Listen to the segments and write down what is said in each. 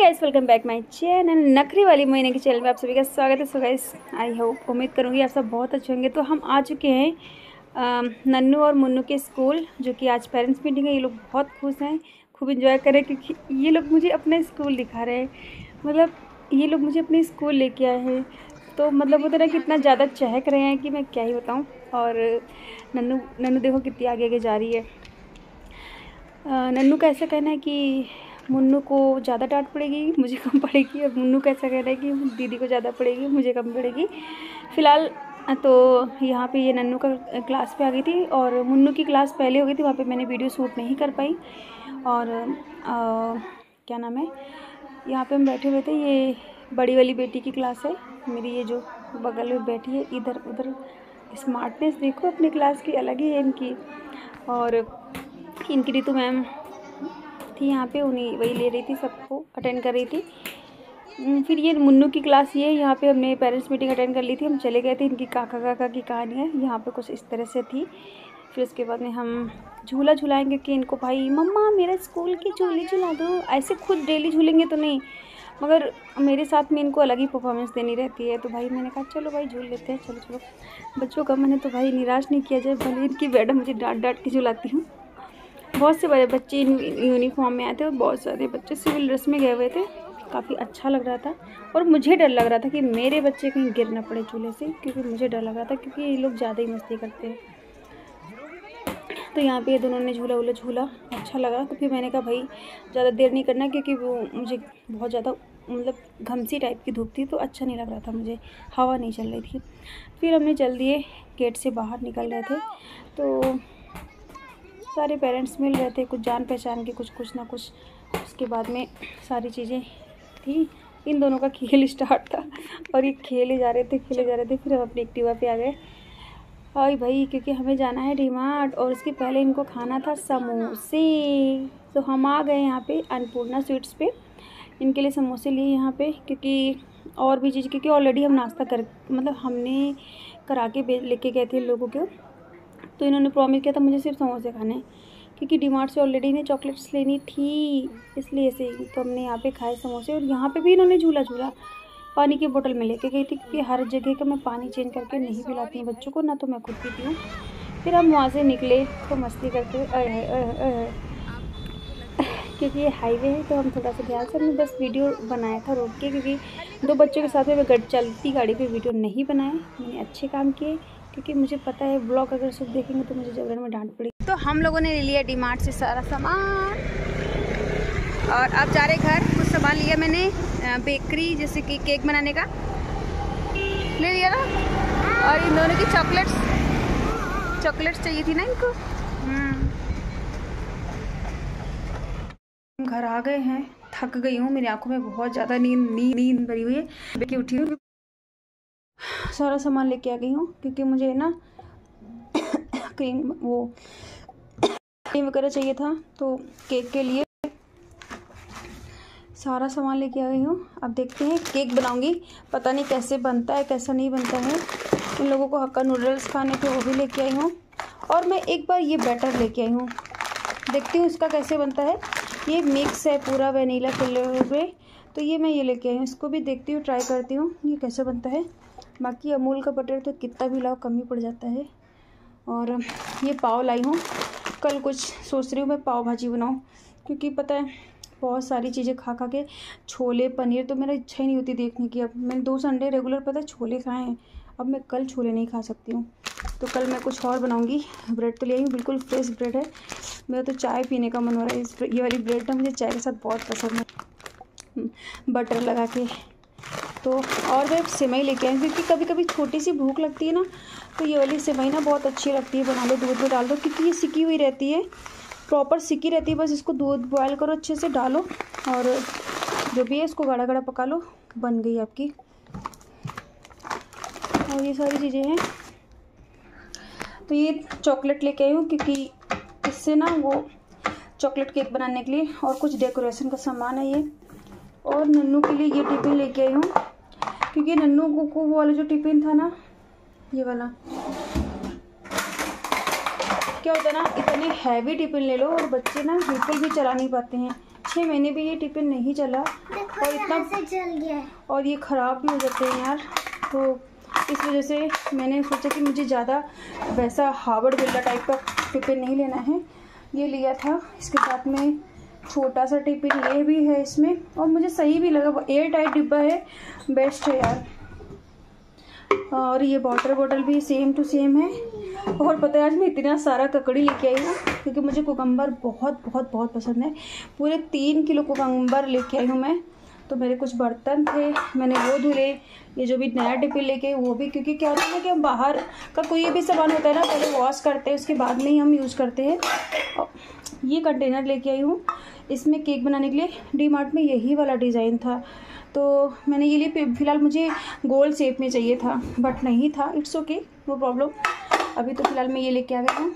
Guys, welcome back my channel नखरी वाली मोइने के चैनल में आप सभी का स्वागत है। सो गाइस, आई होप उम्मीद करूँगी आप सब बहुत अच्छे होंगे। तो हम आ चुके हैं नन्नू और मुन्नू के स्कूल, जो कि आज पेरेंट्स मीटिंग है। ये लोग बहुत खुश हैं, खूब इंजॉय कर रहे हैं, क्योंकि ये लोग मुझे अपना स्कूल दिखा रहे हैं। मतलब ये लोग मुझे अपने स्कूल लेके आए हैं, तो मतलब वो तरह कितना ज़्यादा चहक रहे हैं कि मैं क्या ही बताऊँ। और नन्नू देखो कितनी आगे आगे जा रही है। नन्नू का ऐसा कहना है कि मुन्नू को ज़्यादा डांट पड़ेगी, मुझे कम पड़ेगी, और मुन्नू का ऐसा कहना है कि दीदी को ज़्यादा पड़ेगी, मुझे कम पड़ेगी। फ़िलहाल तो यहाँ पे ये नन्नू का क्लास पे आ गई थी, और मुन्नू की क्लास पहले हो गई थी। वहाँ पे मैंने वीडियो शूट नहीं कर पाई। और क्या नाम है, यहाँ पे हम बैठे हुए थे। ये बड़ी वाली बेटी की क्लास है मेरी, ये जो बगल में बैठी है। इधर उधर स्मार्टनेस देखो अपनी क्लास की, अलग ही है इनकी। और इनकी ऋतु मैम थी यहाँ पे, उन्हीं वही ले रही थी, सबको अटेंड कर रही थी। फिर ये मुन्नू की क्लास, ये यहाँ पे हमने पेरेंट्स मीटिंग अटेंड कर ली थी। हम चले गए थे। इनकी काका काका की कहानी है यहाँ पे, कुछ इस तरह से थी। फिर उसके बाद में हम झूला झुलाएंगे कि इनको, भाई मम्मा मेरा स्कूल की झूले झुला दो। ऐसे खुद डेली झूलेंगे तो नहीं, मगर मेरे साथ में इनको अलग ही परफॉर्मेंस देनी रहती है। तो भाई मैंने कहा चलो भाई झूल लेते हैं, चलो चलो। बच्चों का मन है तो भाई निराश नहीं किया जाए, भले इनकी मैडम मुझे डांट डांट के झुलाती हूँ। बहुत से बड़े बच्चे यूनिफॉर्म में आए थे, और बहुत सारे बच्चे सिविल ड्रेस में गए हुए थे। काफ़ी अच्छा लग रहा था, और मुझे डर लग रहा था कि मेरे बच्चे कहीं गिर ना पड़े झूले से, क्योंकि मुझे डर लग रहा था, क्योंकि ये लोग ज़्यादा ही मस्ती करते हैं। तो यहाँ पे ये दोनों ने झूला वूला झूला, अच्छा लगा। तो फिर मैंने कहा भाई ज़्यादा देर नहीं करना, क्योंकि वो मुझे बहुत ज़्यादा मतलब घमसी टाइप की धूप थी, तो अच्छा नहीं लग रहा था मुझे, हवा नहीं चल रही थी। फिर हमने चल दिए, गेट से बाहर निकल रहे थे। तो सारे पेरेंट्स मिल रहे थे, कुछ जान पहचान के, कुछ ना कुछ। उसके बाद में सारी चीज़ें थी। इन दोनों का खेल स्टार्ट था, और ये खेले जा रहे थे। फिर हम अपनी एक्टिवा पे आ गए। और भाई क्योंकि हमें जाना है डी-मार्ट, और उसके पहले इनको खाना था समोसे। तो हम आ गए यहाँ पे अन्नपूर्णा स्वीट्स पे। इनके लिए समोसे लिए यहाँ पे, क्योंकि और भी चीज़, क्योंकि ऑलरेडी हम नाश्ता कर, मतलब हमने करा के लेके गए थे लोगों को। तो इन्होंने प्रॉमिस किया था मुझे सिर्फ समोसे खाने, क्योंकि डी-मार्ट से ऑलरेडी इन्हें चॉकलेट्स लेनी थी, इसलिए से। तो हमने यहाँ पे खाए समोसे, और यहाँ पे भी इन्होंने झूला झूला। पानी की बोतल में लेके गई थी, क्योंकि हर जगह का मैं पानी चेंज करके नहीं पिलाती हूँ बच्चों को, ना तो मैं खुद पीती हूँ। फिर हम वहाँ से निकले तो मस्ती करते हुए, क्योंकि ये हाईवे है, तो हम थोड़ा सा ध्यान से, हमने बस वीडियो बनाया था रोक के, क्योंकि दो बच्चों के साथ में मैं चलती गाड़ी पे वीडियो नहीं बनाए। मैंने अच्छे काम किए, क्योंकि मुझे पता है ब्लॉग अगर सब देखेंगे तो मुझे जबरन में डांट पड़ेगी। तो हम लोगों ने ले लिया डी-मार्ट से सारा सामान, और अब जा रहे घर। कुछ सामान लिया मैंने बेकरी, जैसे कि केक बनाने का ले लिया ना, और इन दोनों की चॉकलेट्स चाहिए थी ना इनको। घर आ गए हैं, थक गई हूँ, मेरी आंखों में बहुत ज़्यादा नींद भरी हुई है। बेटी उठी हूँ, सारा सामान लेके आ गई हूँ, क्योंकि मुझे ना क्रीम वगैरह चाहिए था, तो केक के लिए सारा सामान लेके आ गई हूँ। अब देखते हैं, केक बनाऊंगी। पता नहीं कैसे बनता है, कैसा नहीं बनता है। उन लोगों को हक्का नूडल्स खाने थे, वो भी लेके आई हूँ। और मैं एक बार ये बैटर लेके आई हूँ, देखती हूँ इसका कैसे बनता है। ये मिक्स है पूरा वेनीला फ्लेवर में, तो ये मैं ये लेके आई हूँ। इसको भी देखती हूँ, ट्राई करती हूँ ये कैसे बनता है। बाकी अमूल का बटर तो कितना भी लाओ कम ही पड़ जाता है। और ये पाव लाई हूँ। कल कुछ सोच रही हूँ मैं पाव भाजी बनाऊँ, क्योंकि पता है बहुत सारी चीज़ें खा खा के, छोले पनीर तो मेरा इच्छा ही नहीं होती देखने की। अब मैंने 2 संडे रेगुलर पता है छोले खाए हैं, अब मैं कल छोले नहीं खा सकती हूँ। तो कल मैं कुछ और बनाऊँगी। ब्रेड तो ले आई हूँ, बिल्कुल फ्रेश ब्रेड है। मेरा तो चाय पीने का मन हो रहा है। ये वाली ब्रेड ना मुझे चाय के साथ बहुत पसंद है, बटर लगा के। तो और मैं सेवई लेके आई, क्योंकि कभी कभी छोटी सी भूख लगती है ना, तो ये वाली सेवई ना बहुत अच्छी लगती है। बना लो, दूध में डाल दो, क्योंकि ये सिकी हुई रहती है, प्रॉपर सिकी रहती है। बस इसको दूध बॉयल करो, अच्छे से डालो, और जो भी है इसको गाढ़ा गाढ़ा पका लो, बन गई आपकी। और ये सारी चीज़ें हैं। तो ये चॉकलेट लेके आई हूँ, क्योंकि इससे ना वो चॉकलेट केक बनाने के लिए, और कुछ डेकोरेशन का सामान है ये। और नन्नू के लिए ये टिफ़िन लेके आई हूँ, क्योंकि नन्नू को वो वाला जो टिफ़िन था ना, ये वाला, क्या होता है ना, इतने हैवी टिफ़िन ले लो और बच्चे ना बिल्कुल भी चला नहीं पाते हैं। 6 महीने भी ये टिफिन नहीं चला और इतना जल गया और ये ख़राब भी हो जाते हैं यार। तो इस वजह से मैंने सोचा कि मुझे ज़्यादा वैसा हार्वर्ड बिल्डर टाइप का टिफिन नहीं लेना है। ये लिया था, इसके साथ में छोटा सा टिफिन ये भी है इसमें, और मुझे सही भी लगा, एयर टाइट डिब्बा है, बेस्ट है यार। और ये वाटर बॉटल भी सेम टू सेम है। और पता है आज मैं इतना सारा ककड़ी लेके आई हूँ क्योंकि मुझे कुकम्बर बहुत बहुत बहुत पसंद है। पूरे 3 किलो कुकम्बर लेके आई हूँ मैं। तो मेरे कुछ बर्तन थे, मैंने वो धुले। ये जो भी नया टिफिन लेके वो भी, क्योंकि क्या होता है ना कि हम बाहर का कोई भी सामान होता है ना, पहले वॉश करते हैं उसके बाद में ही हम यूज़ करते हैं। ये कंटेनर लेके आई हूँ, इसमें केक बनाने के लिए डी मार्ट में यही वाला डिज़ाइन था, तो मैंने ये लिए। फ़िलहाल मुझे गोल शेप में चाहिए था बट नहीं था, इट्स ओके, नो प्रॉब्लम। अभी तो फ़िलहाल मैं ये लेके आ गई हूँ।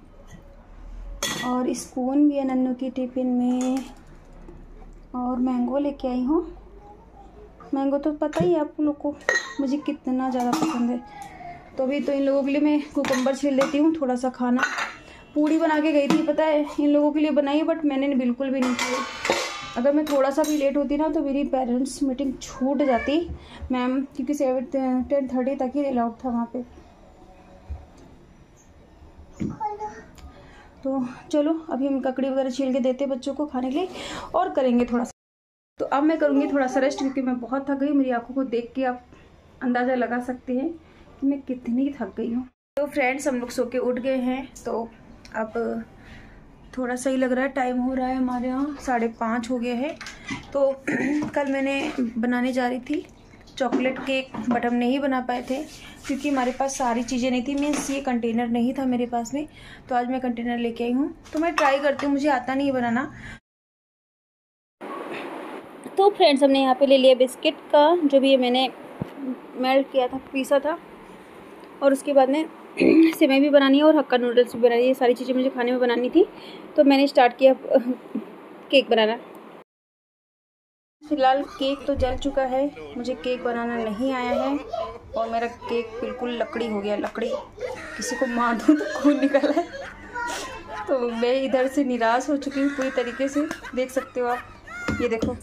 और स्पून भी है नन्नू की टिफ़िन में, और मैंगो लेके आई हूँ। मैंगो तो पता ही है आप लोग को मुझे कितना ज़्यादा पसंद है। तो अभी तो इन लोगों के लिए मैं कुकुम्बर छील देती हूँ, थोड़ा सा खाना। पूड़ी बना के गई थी पता है, इन लोगों के लिए बनाई, बट मैंने बिल्कुल भी नहीं खाई। अगर मैं थोड़ा सा भी लेट होती ना तो मेरी पेरेंट्स मीटिंग छूट जाती मैम, क्योंकि 10:30 तक ही अलाउड था वहाँ पे। तो चलो अभी हम ककड़ी वगैरह छील के देते बच्चों को खाने के लिए और करेंगे थोड़ा सा। तो अब मैं करूँगी थोड़ा सा रेस्ट, क्योंकि मैं बहुत थक गई। मेरी आंखों को देख के आप अंदाज़ा लगा सकते हैं कि मैं कितनी थक गई हूँ। तो फ्रेंड्स हम लोग सो के उठ गए हैं, तो अब थोड़ा सही लग रहा है। टाइम हो रहा है हमारे यहाँ 5:30 हो गया है। तो कल मैंने बनाने जा रही थी चॉकलेट केक, बट हम नहीं बना पाए थे क्योंकि हमारे पास सारी चीज़ें नहीं थी। मीन्स ये कंटेनर नहीं था मेरे पास में, तो आज मैं कंटेनर लेके आई हूँ। तो मैं ट्राई करती हूँ, मुझे आता नहीं है बनाना। तो फ्रेंड्स हमने यहाँ पे ले लिया बिस्किट का, जो भी मैंने मेल्ट किया था, पीसा था, और उसके बाद में सेवई भी बनानी है और हक्का नूडल्स भी बनानी है। ये सारी चीज़ें मुझे खाने में बनानी थी, तो मैंने स्टार्ट किया केक बनाना। फ़िलहाल केक तो जल चुका है, मुझे केक बनाना नहीं आया है, और मेरा केक बिल्कुल लकड़ी हो गया। लकड़ी किसी को मार दूँ तो खून निकला है। तो मैं इधर से निराश हो चुकी हूँ पूरी तरीके से, देख सकते हो आप। ये देखो,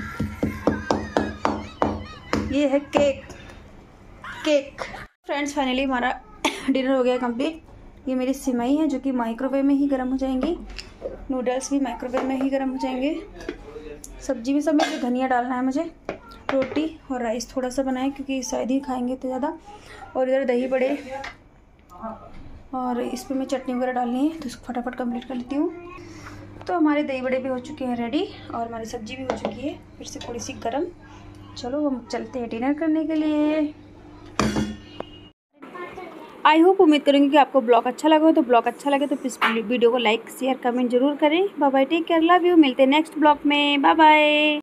ये है केक। फ्रेंड्स फाइनली हमारा डिनर हो गया कंप्लीट। ये मेरी सिमई है जो कि माइक्रोवेव में ही गर्म हो जाएंगी, नूडल्स भी माइक्रोवेव में ही गर्म हो जाएंगे, सब्जी में सब में धनिया डालना है मुझे। रोटी और राइस थोड़ा सा बनाए क्योंकि शायद ही खाएंगे तो ज़्यादा। और इधर दही बड़े, और इस पर मैं चटनी वगैरह डालनी है, तो इसको फटाफट कंप्लीट कर लेती हूँ। तो हमारे दही बड़े भी हो चुके हैं रेडी, और हमारी सब्जी भी हो चुकी है फिर से थोड़ी सी गर्म। चलो हम चलते हैं डिनर करने के लिए। आई होप, उम्मीद करूँगी कि आपको ब्लॉग अच्छा लगा हो। तो ब्लॉग अच्छा लगे तो प्लीज़ वीडियो को लाइक शेयर कमेंट जरूर करें। Bye bye, take care, love you. मिलते हैं नेक्स्ट ब्लॉग में, बाय बाय।